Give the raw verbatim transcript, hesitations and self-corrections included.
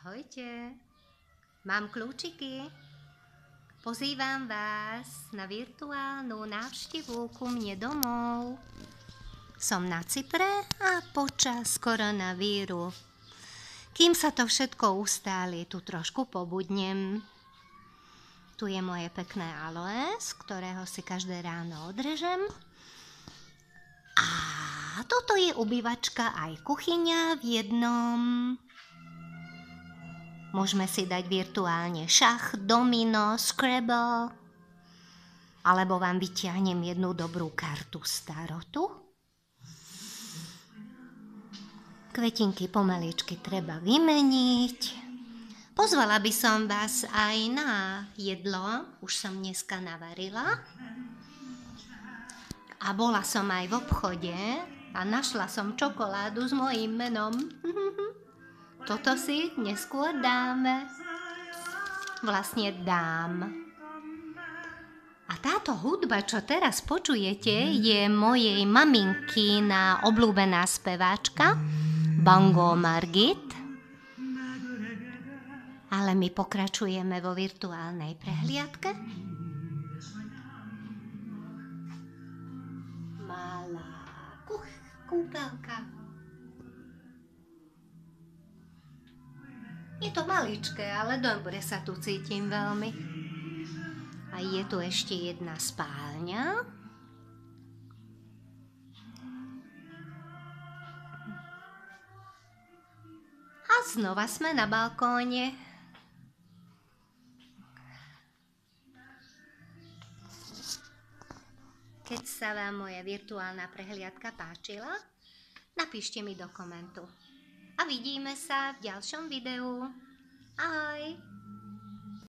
Ahojte, mám kľúčiky. Pozývam vás na virtuálnu návštevu ku mne domov. Som na Cypre a počas koronavíru. Kým sa to všetko ustáli, tu trošku pobudnem. Tu je moje pekné aloe, z ktorého si každé ráno odrežem. A toto je ubývačka aj kuchyňa v jednom. Môžeme si dať virtuálne šach, domino, Scrabble, alebo vám vyťahnem jednu dobrú kartu starotu. Kvetinky pomaličky treba vymeniť. Pozvala by som vás aj na jedlo, už som dneska navarila. A bola som aj v obchode a našla som čokoládu s mojím menom. Toto si neskôr dáme. Vlastne dám. A táto hudba, čo teraz počujete, je mojej maminkina obľúbená speváčka Bongo Margit. Ale my pokračujeme vo virtuálnej prehliadke. Malá kúpeľka. Je to maličké, ale dobre sa tu cítim veľmi. A je tu ešte jedna spálňa. A znova sme na balkóne. Keď sa vám moja virtuálna prehliadka páčila, napíšte mi do komentu. A vidíme sa v ďalšom videu. Ahoj!